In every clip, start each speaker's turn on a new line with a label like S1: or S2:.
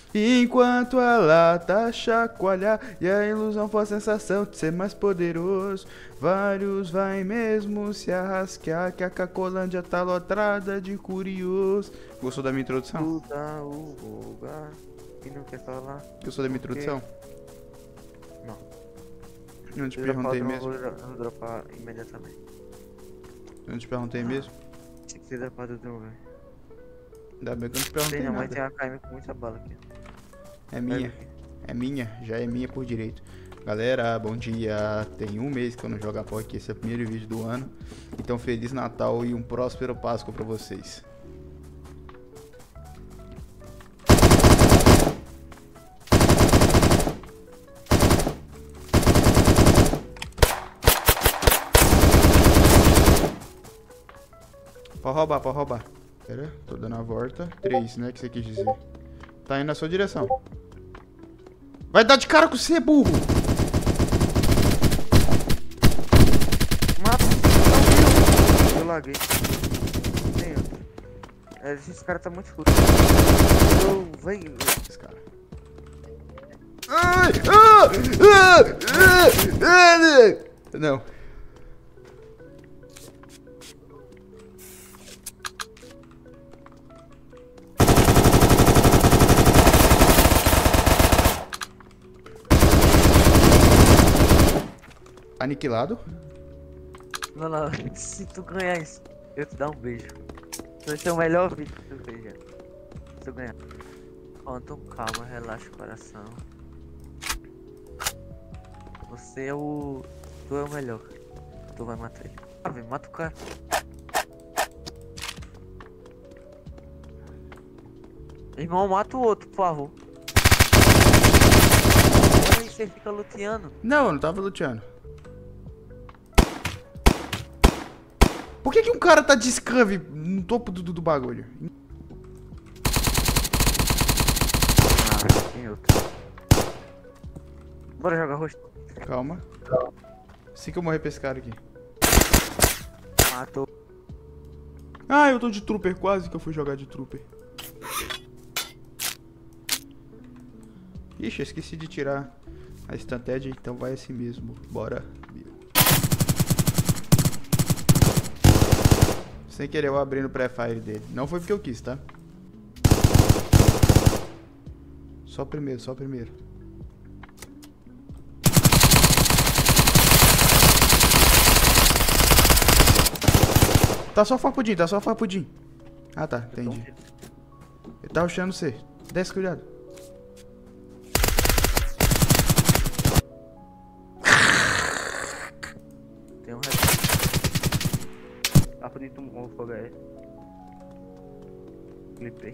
S1: Enquanto a lata chacoalhar e a ilusão for a sensação de ser mais poderoso, vários vai mesmo se arrasquear que a Cacolândia tá lotada de curioso. Gostou da minha introdução?
S2: Tudo o lugar e não quer falar.
S1: Gostou da minha
S2: Porque
S1: introdução?
S2: não.
S1: Eu não te
S2: Se dropar
S1: perguntei
S2: outro,
S1: mesmo.
S2: eu vou dropar imediatamente.
S1: Eu não te perguntei mesmo.
S2: Tinha que ser dropado outro, velho.
S1: Ainda bem que eu não te
S2: Tem
S1: perguntei
S2: não, mas tem
S1: nada.
S2: uma KM com muita bala aqui.
S1: É
S2: Pega
S1: minha.
S2: aqui.
S1: É minha. Já é minha por direito. Galera, bom dia. Tem um mês que eu não jogo a POC. Esse é o primeiro vídeo do ano. Então, Feliz Natal e um próspero Páscoa pra vocês. Pode roubar, pode roubar. Pera, tô dando a volta. 3, né? Que você quis dizer. Tá indo na sua direção. Vai dar de cara com você, burro!
S2: Mata! Não viu! Eu laguei. Tem outro. Esse cara tá muito furo. Vai.
S1: Esse cara. Ai, não. Aniquilado.
S2: Não, não. Se tu ganhar isso, eu te dar um beijo. Esse é o melhor vídeo que tu fez já. Se tu ganhar. Quanto calma, relaxa o coração. Você é o. Tu é o melhor. Tu vai matar ele. Ah, vem, mata o cara. Irmão, mata o outro, por favor. Aí você fica luteando.
S1: Não, eu não tava luteando. Por que um cara tá de scurvy no topo do bagulho?
S2: Ah, tem outro. Bora jogar rosto.
S1: Calma. Assim que eu morrer pra esse cara aqui.
S2: Matou.
S1: Ah, eu tô de trooper, quase que eu fui jogar de trooper. Ixi, eu esqueci de tirar a estratégia, então vai assim mesmo. Bora. Sem querer eu abri no pré-fire dele. Não foi porque eu quis, tá? Só primeiro, só primeiro. Tá só farpudinho, tá só farpudinho. Ah tá, entendi. Ele tá rushando você. Desce, cuidado.
S2: Tem um resto. Rapidinho, tu um fogo aí. Clipei.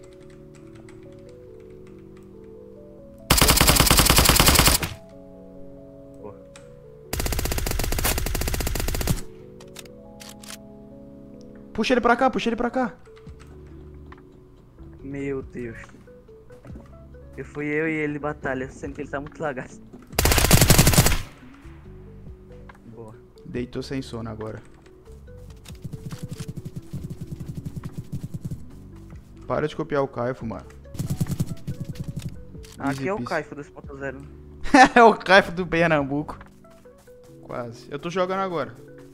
S2: Porra.
S1: Puxa ele pra cá, puxa ele pra cá.
S2: Meu Deus. Fui eu e ele de batalha, sendo que ele tá muito lagado. Boa.
S1: Deitou sem sono agora. Para de copiar o Caifo, mano.
S2: Aqui é o
S1: peasy.
S2: Caifo 2.0.
S1: É o Caifo do Pernambuco. Quase. Eu tô jogando agora.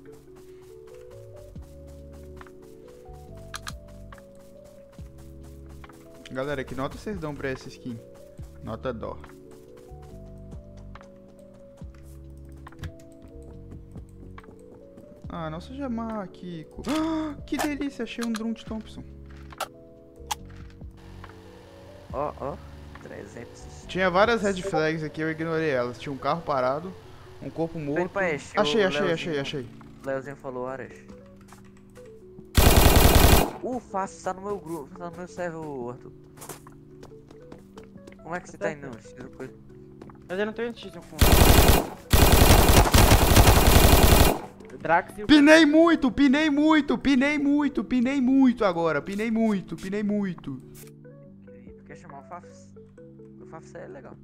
S1: Galera, que nota vocês dão pra essa skin? Nota dó. Ah, nossa Jamar, Kiko. Ah, que delícia, achei um Drunt Thompson.
S2: Ó, 300.
S1: Tinha várias red flags aqui, eu ignorei elas. Tinha um carro parado, um corpo morto. Achei.
S2: O Leozinho falou Ares. Fácil, tá no meu grupo, tá no meu server, Arthur. Como é que você tá indo?
S3: Mas eu não tenho X com Drax e o...
S1: Pinei muito agora. Pinei muito.
S2: Tu quer chamar o Fafs? O Fafs é legal.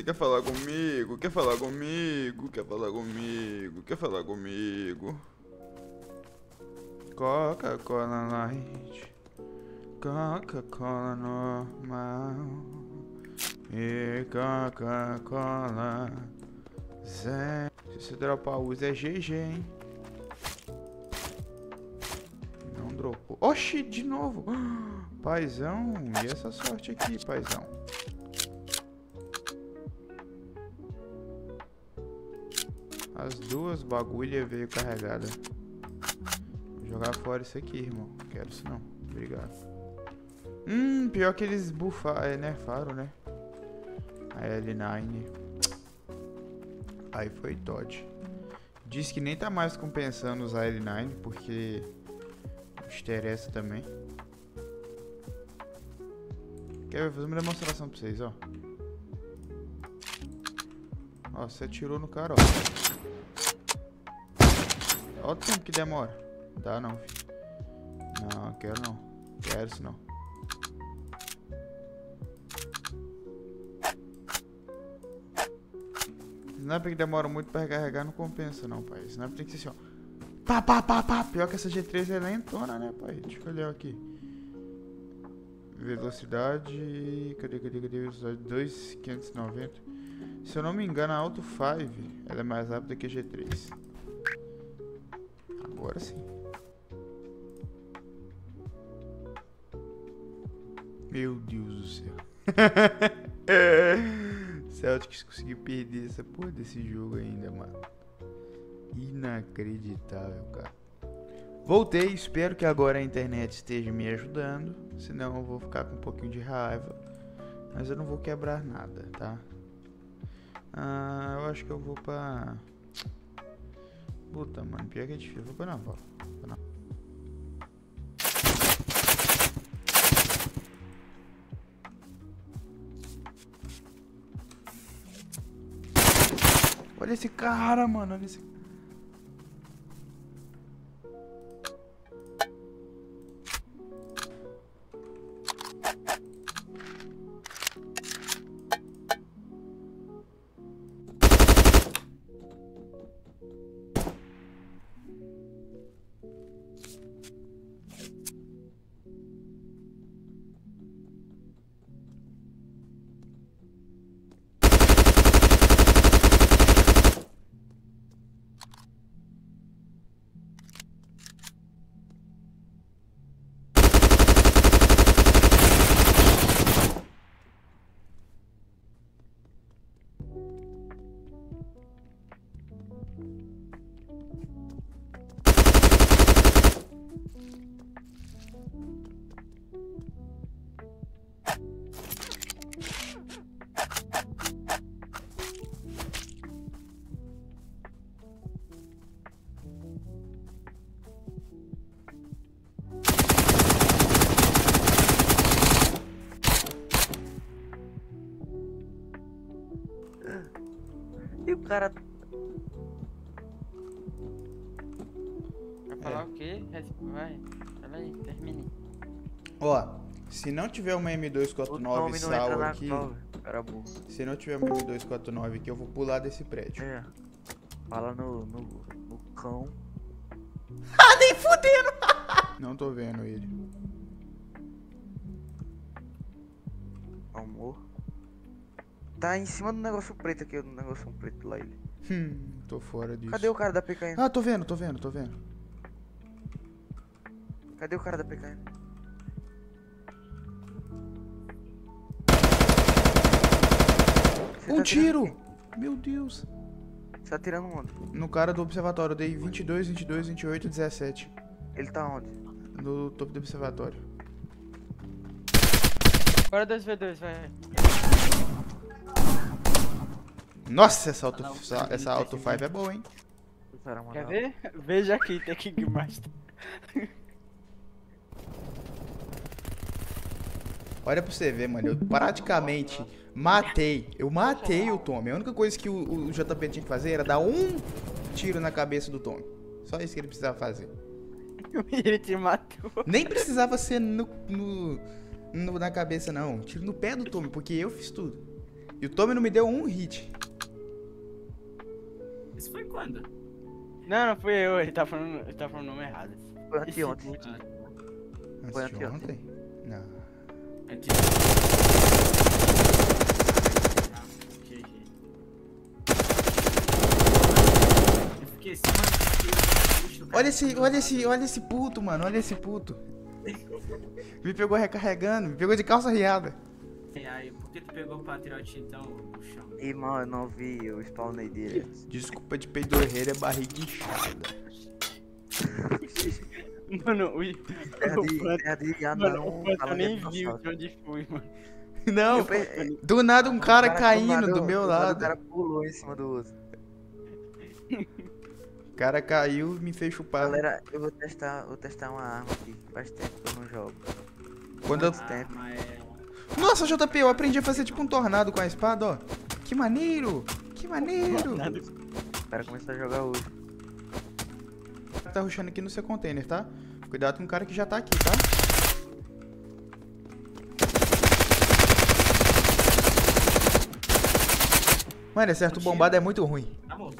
S1: Você quer falar comigo? Quer falar comigo? Quer falar comigo? Quer falar comigo? Coca-Cola Light, Coca-Cola normal e Coca-Cola zero. Se você dropar o uso é GG, hein? Não dropou. Oxi, de novo. Paizão, e essa sorte aqui, paizão? As duas bagulhas veio carregada. Vou jogar fora isso aqui, irmão. Não quero isso não. Obrigado. Pior que eles bufaram, nerfaram, né? A L9. Aí foi Todd. Diz que nem tá mais compensando usar a L9, porque estressa também. Quer fazer uma demonstração pra vocês, ó. Ó, você atirou no cara, ó. Olha o tempo que demora. Dá não, filho. Não, quero não. Quero isso não. Sniper que demora muito pra recarregar não compensa não, pai. Sniper tem que ser assim, ó. Pá, pá, pá, pá. Pior que essa G3 é lentona, né, pai? Deixa eu olhar aqui. Velocidade... Cadê? Velocidade 2.590. Se eu não me engano, a Auto 5 ela é mais rápida que a G3. Agora sim. Meu Deus do céu. Celtics conseguiu perder essa porra desse jogo ainda, mano. Inacreditável, cara. Voltei, espero que agora a internet esteja me ajudando. Senão eu vou ficar com um pouquinho de raiva. Mas eu não vou quebrar nada, tá? Eu acho que eu vou pra... Puta, mano, pior que é difícil. Vou pra naval. Olha esse cara, mano. Olha esse...
S2: E o cara...
S3: Vai falar o quê? Vai. Fala aí, termine.
S1: Ó, se não tiver uma M249 sal aqui...
S2: Cara burro.
S1: Se não tiver uma M249 aqui, eu vou pular desse prédio.
S2: É. Fala no cão.
S1: Ah, nem fudendo! Não tô vendo ele.
S2: Amor. Tá em cima do negócio preto aqui, do negócio preto lá ele.
S1: Tô fora disso.
S2: Cadê o cara da PKM?
S1: Ah, tô vendo.
S2: Cadê o cara da PKM? Você
S1: Um
S2: tá
S1: tiro!
S2: atirando
S1: Meu Deus.
S2: quem? Você tá atirando onde?
S1: No cara do observatório, eu dei 22, 22, 28, 17.
S2: Ele tá onde?
S1: No topo do observatório.
S3: Bora 2v2, vai.
S1: Nossa, essa Auto 5 é boa, hein?
S3: Quer ver? Veja aqui, tem King Master.
S1: Olha pra você ver, mano. Eu praticamente matei. Eu matei o Tommy. A única coisa que o JP tinha que fazer era dar um tiro na cabeça do Tommy. Só isso que ele precisava fazer.
S3: Ele te matou.
S1: Nem precisava ser na cabeça, não. Tiro no pé do Tommy, porque eu fiz tudo. E o Tommy não me deu um hit.
S4: Isso foi quando?
S3: Não fui eu, ele tá falando o nome errado.
S2: Foi anteontem. Foi
S1: Antes de ontem? Não.
S4: Antes. GG. Eu fiquei assim,
S1: Olha esse puto, mano. Olha esse puto. Me pegou recarregando, me pegou de calça riada.
S4: Aí, por que tu pegou o Patriot então, o chão?
S2: Irmão, eu não vi o spawnei dele.
S1: Desculpa de peidorreira, é barriga inchada.
S3: Mano, o
S2: Anão,
S3: eu nem viu de onde fui, mano.
S1: Não, do nada um cara caindo do meu
S2: O
S1: lado.
S2: cara pulou em cima do outro.
S1: O cara caiu e me fez chupar.
S2: Galera, eu vou testar uma arma aqui. Faz tempo que eu não jogo.
S1: Quando eu...
S2: Tempo.
S1: Nossa, JP, eu aprendi a fazer tipo um tornado com a espada, ó. Que maneiro! Que maneiro!
S2: O cara começou a jogar hoje.
S1: Tá rushando aqui no seu container, tá? Cuidado com o cara que já tá aqui, tá? Mano, esse certo bombado é muito ruim.
S4: Tá bom.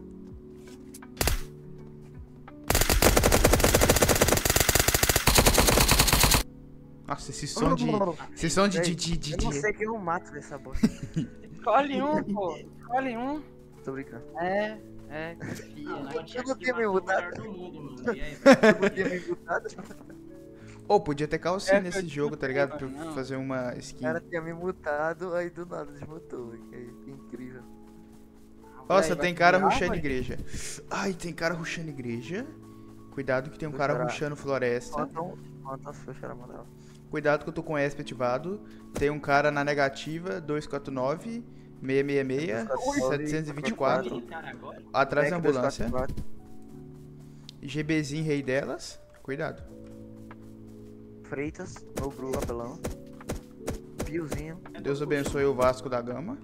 S1: Nossa, esse som de... Esse som de...
S2: Eu não sei quem eu mato dessa bosta.
S3: Escolhe um, pô. Escolhe um.
S2: Tô brincando.
S3: É.
S2: Eu não tinha me mutado.
S4: Do mundo, mano. E aí,
S2: Eu não tinha me mutado.
S1: Ô, podia ter calcinha
S3: É,
S1: nesse
S3: eu
S1: jogo, tá ligado? Pra eu
S3: não.
S1: fazer uma
S2: O
S1: skin.
S2: cara tinha me mutado, aí do nada desmutou. Que incrível.
S1: Nossa,
S3: Vai
S1: tem cara
S3: tirar,
S1: rushando
S3: mano?
S1: igreja. Ai, tem cara rushando igreja. Cuidado que tem um cara
S2: Será?
S1: rushando floresta.
S2: Quanto as fechas era mandar.
S1: Cuidado que eu tô com o ESP ativado. Tem um cara na negativa, 249, 666, 724.
S4: tem cara agora?
S1: Atrás da ambulância. GBzinho, rei delas. Cuidado.
S2: Freitas, no Bru, apelão. Piozinho.
S1: Deus abençoe o Vasco da Gama.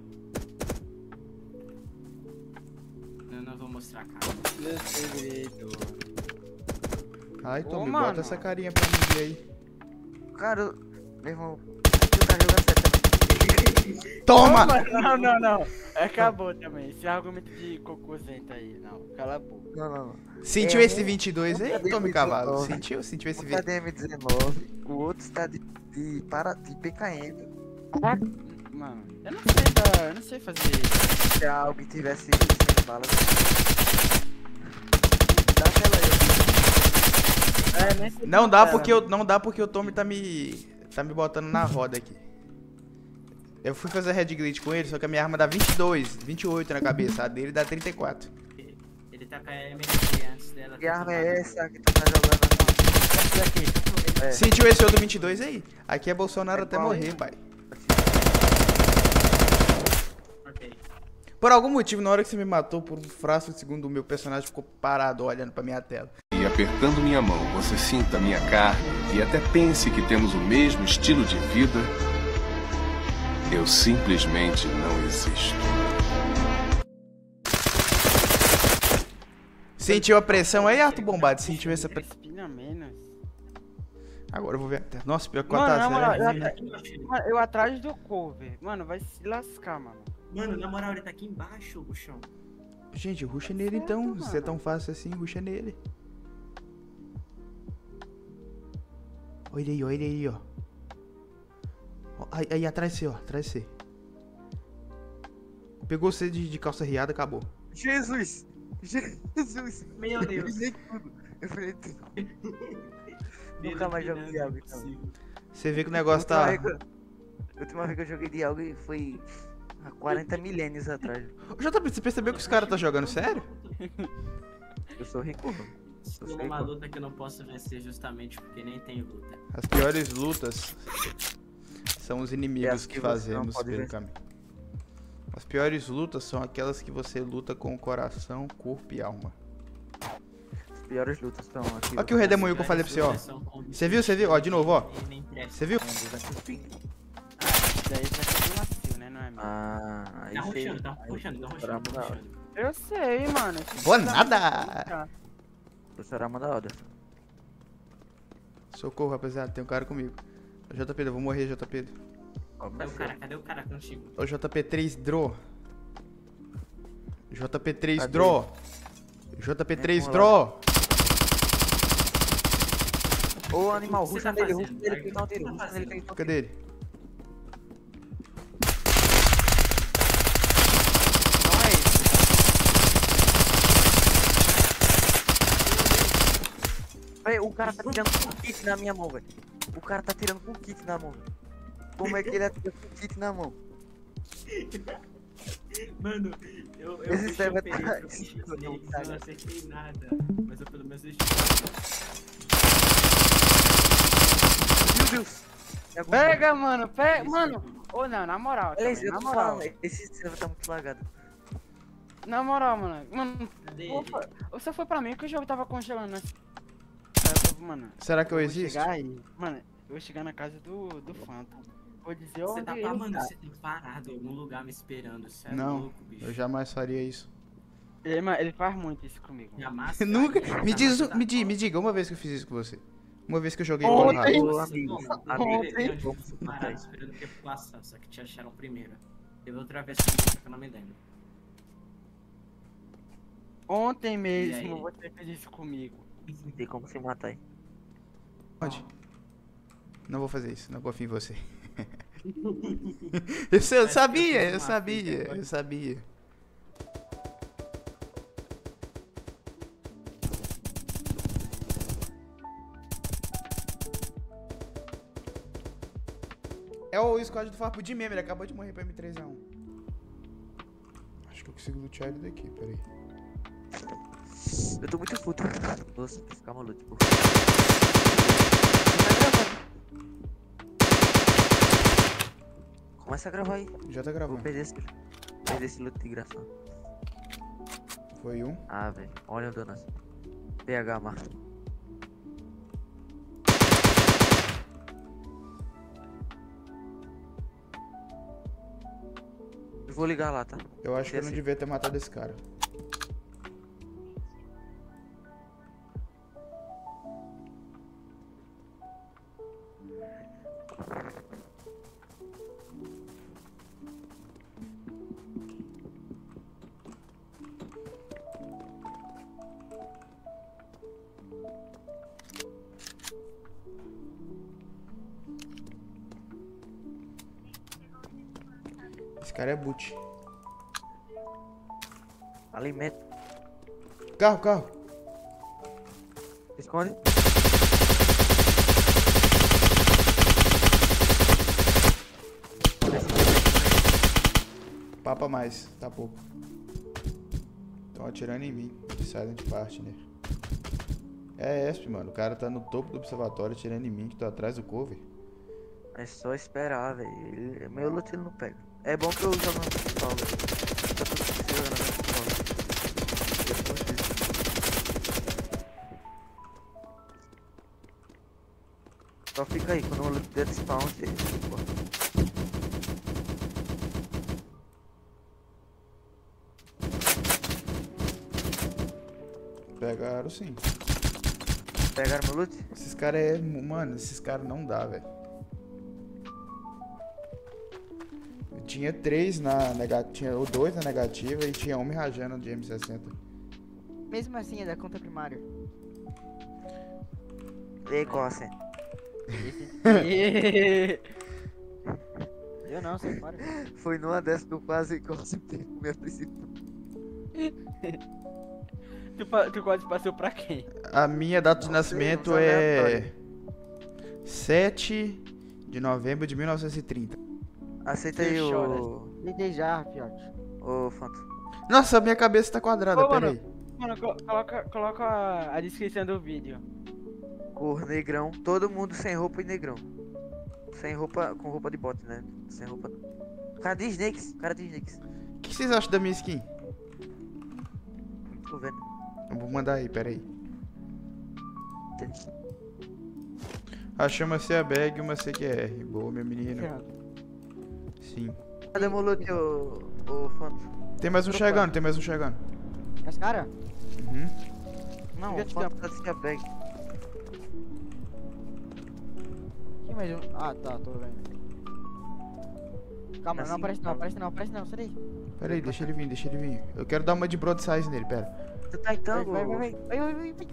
S4: Eu não vou mostrar a cara.
S3: Meu segredo.
S1: Ai,
S3: Ô,
S1: Tommy,
S3: mano.
S1: bota essa carinha pra mim ver aí.
S2: Cara, meu irmão, tu tá jogando certo.
S1: Toma!
S3: Não. Acabou também. Esse argumento de cocôzento aí. Não, cala a boca.
S2: Não.
S1: Sentiu
S2: É,
S1: esse 22 aí,
S2: cadê
S1: Tommy
S2: esse
S1: Cavalo?
S2: 19?
S1: Sentiu esse
S2: Um tá
S1: 22?
S2: de M19, o outro está de PKM.
S3: Mano, eu não sei fazer isso.
S2: Se alguém tivesse 100 balas. Dá aquela aí.
S3: Nem sei
S1: Não
S3: como
S1: dá
S3: era.
S1: porque o Tommy tá me botando na roda aqui. Eu fui fazer red glitch com ele, só que a minha arma dá 22, 28 na cabeça, a dele dá 34.
S4: Ele tá com a MLG antes dela.
S2: Que arma é essa que tu tá jogando?
S3: Esse aqui.
S2: É.
S1: Sentiu esse outro 22 aí? Aqui é Bolsonaro
S2: É
S1: até
S2: qual,
S1: morrer,
S2: hein?
S1: pai.
S4: Ok.
S1: Por algum motivo, na hora que você me matou, por um fração de segundo, o meu personagem ficou parado olhando pra minha tela.
S5: E apertando minha mão, você sinta minha carne e até pense que temos o mesmo estilo de vida, eu simplesmente não existo.
S1: Sentiu a pressão aí, Arthur Bombado? Sentiu essa pressão?
S3: Espina menos.
S1: Agora eu vou ver a tela. Nossa, pior que
S3: Mano, na moral,
S1: 4x0.
S3: Mano, eu atrás do cover. Mano, vai se lascar, mano.
S4: Mano, na moral, ele tá aqui embaixo, o chão.
S1: Gente, ruxa nele então. Se é tão fácil assim, ruxa nele. Olha ele aí, ó. Ó, aí atrás de você, ó. Atrás de você. Pegou você de calça riada, acabou.
S2: Jesus!
S4: Meu Deus.
S2: Eu falei tudo. Nunca mais jogo Dialgo, então.
S1: Você vê que o negócio tá...
S2: A última vez que eu joguei Dialgo foi há 40 milênios atrás.
S1: JP, você percebeu que os caras tá jogando sério?
S2: Eu sou rico.
S4: Escolha uma luta que eu não posso vencer justamente porque nem tem luta.
S1: As piores lutas são os
S2: É
S1: inimigos
S2: as
S1: que
S2: que você não
S1: fazemos
S2: pode
S1: pelo
S2: vencer.
S1: caminho. As piores lutas são aquelas que você luta com o coração, corpo e alma.
S2: As piores lutas estão aqui.
S1: Olha aqui o redemoinho que eu falei pra você, ó. Você viu? Ó, de novo, ó. Você viu?
S3: Daí já tá macio, né? Não é mesmo?
S2: Ah, aí
S4: Tá
S2: sei.
S4: rushando, tá rushando, tá rushando, tá rushando.
S3: Eu sei, mano.
S1: Boa nada!
S2: Professor Arma da hora.
S1: Socorro, rapaziada, tem um cara comigo. JP, eu vou morrer, JP.
S4: Cadê o cara contigo?
S1: Ô, JP3 Dro. JP3
S2: Cadê?
S1: Dro. JP3
S2: Vamos
S1: Dro.
S2: Ô, animal,
S4: O que você
S2: ruxa
S4: tá
S2: nele,
S4: fazendo?
S2: ruxa nele que ele não
S4: O que
S2: tira.
S4: você tá
S2: Ruxa nele que ele não
S1: Cadê ele?
S3: Não é isso.
S2: Véi, o cara tá tirando com kit na minha mão, velho. O cara tá tirando com kit na mão. Como é que ele atira com kit na mão?
S4: Mano, eu
S2: Esse
S4: fechei
S2: serve
S4: o peito,
S2: atrás.
S4: eu fechei os
S2: Não,
S4: dedos,
S2: tá.
S4: não acertei nada. Mas eu pelo menos deixei.
S2: Meu Deus! É algum-
S3: Pega, mano, pega. Mano, ou não, na moral.
S2: Olha
S3: também,
S2: isso, eu
S3: na
S2: tô
S3: moral.
S2: falando, esse server tá muito lagado.
S3: Na moral, mano. Mano,
S4: Cadê
S3: você foi pra mim que o jogo tava congelando, né? Mano.
S1: Será que eu
S3: vou
S1: existo?
S3: chegar aí. Mano, eu vou chegar na casa do Phantom. Vou dizer
S4: Você
S3: onde
S4: tá,
S3: ele
S4: mano,
S3: tá.
S4: você tá parado em algum lugar me esperando. Você é
S1: Não,
S4: louco, bicho.
S1: eu jamais faria isso.
S3: Ele faz muito isso comigo.
S4: Jamais.
S1: Nunca. Me diz,
S4: Jamais
S1: me diga uma vez que eu fiz isso com você. Uma vez que eu joguei
S3: Ontem.
S1: porrada.
S2: Ô,
S4: Você,
S2: amigo,
S4: toma,
S2: amigo,
S4: teve
S2: vamos
S4: você
S2: matar
S4: parado
S2: isso.
S4: esperando o tempo passar, só que te acharam primeiro. Teve outra vez que eu não me lembro.
S3: Ontem
S4: E
S3: mesmo
S4: aí?
S3: você fez isso comigo.
S2: Não tem como se matar aí.
S1: Onde? Não vou fazer isso, não confio em você. Eu sabia, eu sabia, eu sabia. É o squad do Farpo de meme, ele acabou de morrer pra M3A1. Acho que eu consigo lutear ele daqui, peraí.
S2: Eu tô muito puto. Nossa, ficar maluco, tipo. Começa a gravar aí.
S1: Já tá
S2: Vou
S1: gravando.
S2: perder esse loot de graça.
S1: Foi um.
S2: Ah, velho. Olha o dano. PH, Marco. Eu vou ligar lá, tá?
S1: Eu acho que eu não
S2: Desce.
S1: devia ter matado esse cara. Esse cara é boot.
S2: Alimento.
S1: Carro, carro.
S2: Esconde.
S1: Papa mais, tá pouco. Estão atirando em mim. Silent Partner. É ESP, mano. O cara tá no topo do observatório atirando em mim, que tô atrás do cover.
S2: É só esperar, velho. Meu loot ele não pega. É bom que eu jogo no principal, velho. Tá tudo possível no principal. Só fica aí, quando o loot der spawn, você...
S1: Pegaram sim.
S2: Pegaram meu loot?
S1: Esses caras é. Mano, esses caras não dá, velho. Eu tinha 3 na negativa. Tinha 2 na negativa e tinha 1 me rajando de M60.
S6: Mesmo assim, é da conta primária.
S2: E aí, qual a senha?
S6: Eu não, sai fora.
S2: Foi numa dessas que eu quase perdi minha principal.
S3: Tu quase passou pra quem?
S1: A minha data de
S2: Não sei,
S1: nascimento
S2: não sou
S1: é 7 de novembro de 1930.
S2: Aceita
S3: Você
S2: aí
S3: chora.
S6: DJ já, fiote.
S2: o Phantom.
S1: Nossa, a minha cabeça tá quadrada,
S3: Ô, mano.
S1: peraí.
S3: Mano, coloca a descrição do vídeo.
S2: Cor negrão, todo mundo sem roupa e negrão. Sem roupa, com roupa de bot, né? Sem roupa. Cara de Snakes, cara de Snakes.
S1: O que vocês acham da minha skin?
S2: Tô vendo.
S1: Eu vou mandar aí, peraí. Achamos a bag e uma CQR. Boa, meu menino. Sim.
S2: Cadê meu loot, ô Phantom?
S1: Tem mais um chegando, tem mais um chegando.
S6: Mas, cara,
S1: Uhum.
S2: Não,
S6: Fica
S2: o
S6: de
S2: Phantom tá de bag.
S6: que mais um? Ah, tá, tô vendo. Calma,
S2: Assim,
S6: não aparece não,
S2: calma.
S6: aparece não, aparece não, sai daí.
S1: Pera aí, deixa ele vir, deixa ele vir. Eu quero dar uma de broadside nele, pera.
S2: Tu tá em
S6: Vai,
S2: tango?
S6: vai, vai, vai, vai, vai, vai, vai.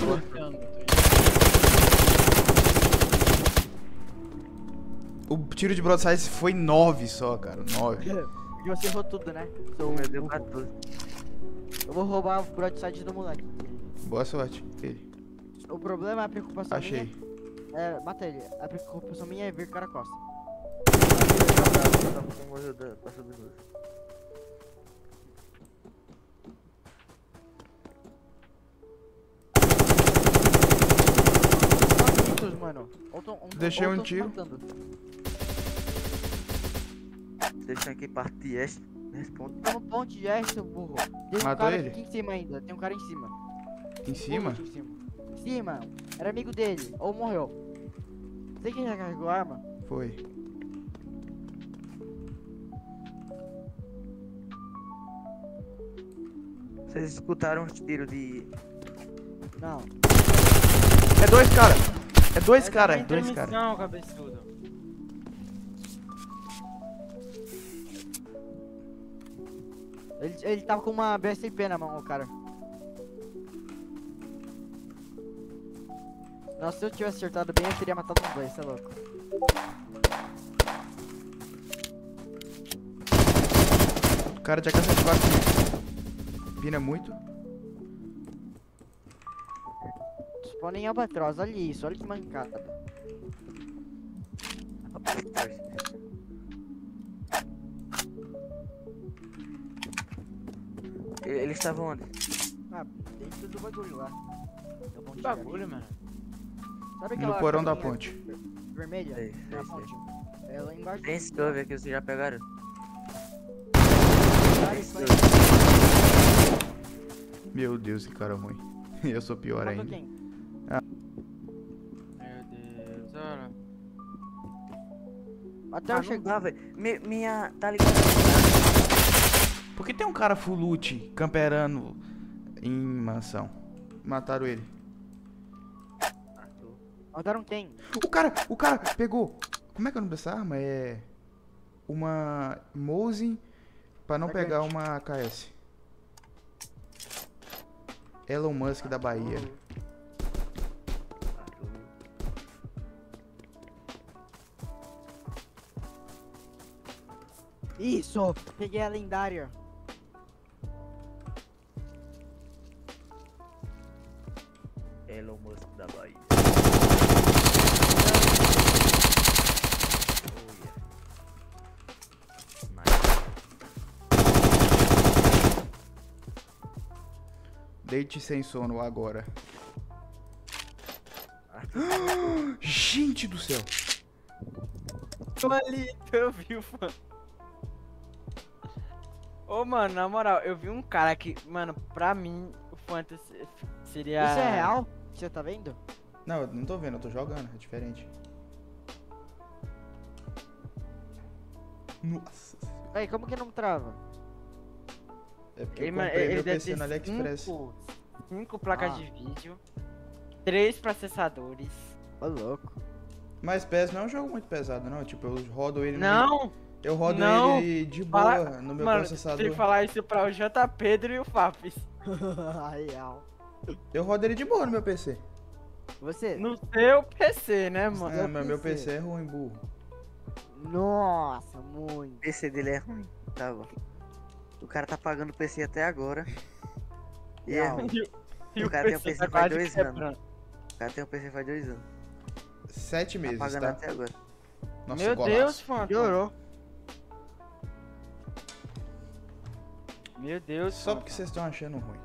S1: O tiro de broadside foi 9 só, cara. 9.
S6: E você errou tudo, né? Sou
S2: Meu Deus,
S6: burro.
S2: 14.
S6: Eu vou roubar o broadside do moleque.
S1: Boa sorte, ele.
S6: O problema, a preocupação
S1: Achei.
S6: minha é... Mata ele. A preocupação minha é vir cara a costa.
S2: Morreu da passou dos dois.
S6: Quantos, mano?
S1: Deixei um
S6: tão se
S1: tiro.
S6: matando.
S2: Deixa aqui partir este. Responde.
S6: Tá no ponte de seu burro. Tem um
S1: Matou
S6: cara
S1: ele?
S6: aqui em cima ainda. Tem um cara em cima.
S1: Em cima?
S6: Aqui em cima. Em cima. Era amigo dele. Ou morreu. Sei quem já carregou a arma.
S1: Foi.
S2: Vocês escutaram os tiros de.
S6: Não.
S1: É dois cara. É dois cara, dois cara.
S3: Não, cabeçudo.
S6: Ele tava com uma BSP na mão, o cara. Nossa, se eu tivesse acertado bem, eu teria matado os dois, cê é louco.
S1: O cara de AK-74 pina muito.
S6: Spawn em Albatroz, olha isso, olha que mancada.
S2: Eles estavam onde?
S6: Ah, dentro do bagulho lá. Da ponte
S3: Que bagulho, mano.
S6: Sabe
S1: No
S6: aquela
S1: porão da
S6: casinha
S1: ponte.
S6: vermelha?
S2: Sei,
S6: Na
S2: sei,
S6: ponte. É lá embaixo.
S2: Tem esse cover aqui, vocês já pegaram?
S6: Cara,
S2: Esse
S6: isso aí.
S2: cover.
S1: Meu Deus, que cara ruim. Eu sou pior
S6: Matou
S1: ainda.
S6: quem?
S3: Meu Deus, olha.
S6: Até
S2: Ah,
S6: eu
S2: não
S6: cheguei.
S2: dá, velho. Minha. Tá ligado?
S1: Por que tem um cara full loot camperando em mansão? Mataram ele.
S6: Mataram quem?
S1: O cara pegou. Como é que é o nome dessa arma? É. Uma Mosin pra não pegar uma AKS. Elon Musk da Bahia.
S6: Isso! Peguei a lendária.
S2: Elon Musk da Bahia.
S1: Deite sem sono agora. Gente do céu.
S3: Ali, eu vi o fã. Ô, mano, na moral, eu vi um cara que, mano, pra mim, o Fantasy seria...
S6: Isso é real? Você tá vendo?
S1: Não, eu não tô vendo, eu tô jogando, é diferente. Nossa.
S6: Aí, como que não trava?
S1: É porque
S3: Ele,
S1: eu
S3: mano,
S1: comprei
S3: ele
S1: meu
S3: deve
S1: PC
S3: ter
S1: no AliExpress.
S3: cinco placas
S6: Ah.
S3: de vídeo, 3 processadores.
S6: Ô, louco.
S1: Mas PES não é um jogo muito pesado, não. Tipo, eu rodo ele
S3: Não!
S1: Eu rodo
S3: não.
S1: ele de boa
S3: Fala-
S1: no meu
S3: Mano,
S1: processador.
S3: tem que falar isso pra o J. Pedro e o Fapis.
S6: Real.
S1: Eu rodo ele de boa no meu PC.
S6: Você?
S3: No seu PC, né, mano?
S1: Ah, mas meu
S6: PC.
S1: PC é ruim, burro.
S6: Nossa, muito.
S2: O PC dele é ruim. Tá bom. O cara tá pagando o PC até agora. E é
S6: Real.
S2: ruim.
S3: E
S2: O cara tem um PC
S3: tá
S2: faz
S3: quase
S2: 2 anos.
S3: quebrando.
S2: O cara tem um PC faz 2 anos.
S1: 7
S2: Tá
S1: meses,
S2: pagando
S1: tá?
S2: até agora.
S1: Nossa,
S3: Meu
S1: golaço.
S3: Deus, Fanta.
S6: Piorou.
S3: Meu Deus,
S1: Só
S3: Fanta.
S1: porque vocês estão achando ruim.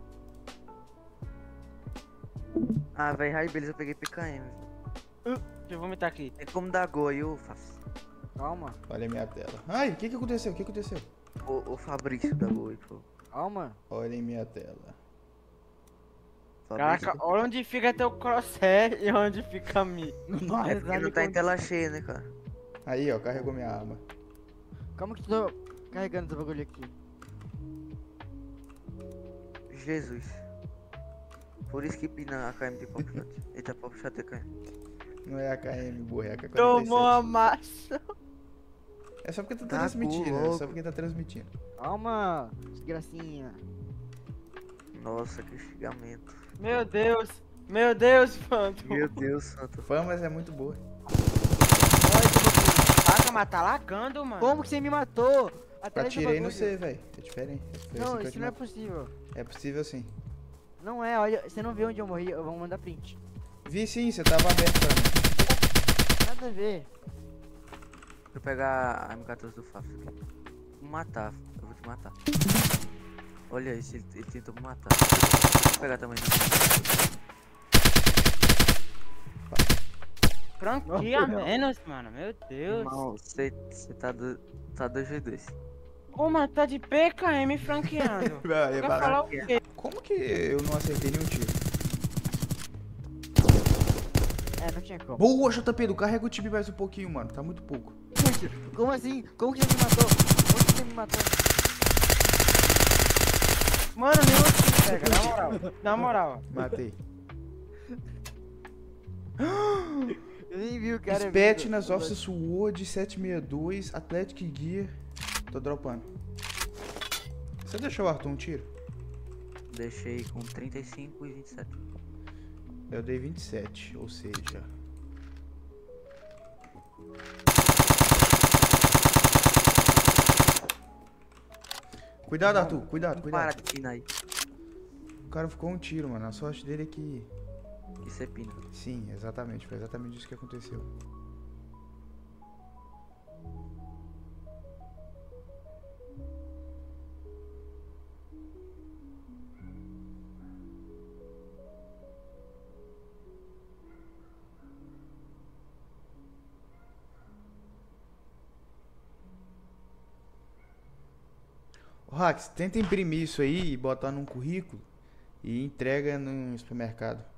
S2: Ah, velho, aí beleza, eu peguei PKM.
S3: Deixa eu vomitar aqui.
S2: Tem como dar gol aí, ô Fácil.
S6: Calma,
S1: Olha a minha tela. Ai, o que que aconteceu? O que aconteceu?
S2: O Fabrício da gol aí, pô.
S6: calma.
S1: Olha em minha tela.
S2: Fabrício.
S3: Caraca, olha onde fica teu crosshair e onde fica a mim.
S6: Nossa,
S2: É porque não tá em tela cheia, né, cara?
S1: Aí, ó, carregou minha arma.
S6: Como que tô carregando esse bagulho aqui?
S2: Jesus. Por isso que pina a KM de pop shot. Eita, pop shot é KM.
S1: Não é AKM, burro, é AK-47.
S3: Tomou a massa.
S1: É só porque tá
S6: Tá
S1: transmitindo, é
S6: louco.
S1: só porque tá transmitindo.
S6: Calma, desgracinha.
S2: Nossa, que xingamento.
S3: Meu Deus. Meu Deus, Phantom.
S2: Meu Deus, santo.
S1: Famas é muito boa.
S3: Caraca, mas tá lagando, mano.
S6: Como que você me matou? Atrás do
S1: Atirei no
S6: bagulho.
S1: C, velho. É diferente. Foi
S6: Não,
S1: assim que eu
S6: isso
S1: te
S6: não é
S1: matei.
S6: possível.
S1: É possível sim.
S6: Não é, olha, você não vê onde eu morri, eu vou mandar print.
S1: Vi sim, você tava aberto pra mim.
S6: Nada a ver.
S2: Vou pegar a M14 do Faf. Vou matar, eu vou te matar. Olha isso, ele tentou me matar. Vou pegar também.
S3: Franquia menos, mano. Meu Deus.
S2: Irmão, você tá 2v2.
S3: Ô, mas tá de PKM franqueando.
S1: Vai,
S3: Vai falar o quê?
S1: Como que eu não acertei nenhum tiro?
S6: É, não tinha como.
S1: Boa, JP, carrega o time mais um pouquinho, mano. Tá muito pouco.
S6: Gente, como assim? Como que você me matou? Como que você me matou?
S3: Mano, nem o time pega, na moral. Na moral.
S1: Matei.
S6: Eu nem vi o cara.
S1: Spetnas, Officer Sword, 762, Athletic Gear. Tô dropando. Você deixou o Arthur um tiro?
S2: Deixei com 35 e 27.
S1: Eu dei 27, ou seja... Cuidado, Arthur, cuidado,
S2: Para
S1: cuidado.
S2: de pinar aí.
S1: O cara ficou um tiro, mano. A sorte dele é que...
S2: Isso é pina.
S1: Sim, exatamente. Foi exatamente isso que aconteceu. Ô, Rax, tenta imprimir isso aí e botar num currículo e entrega no supermercado.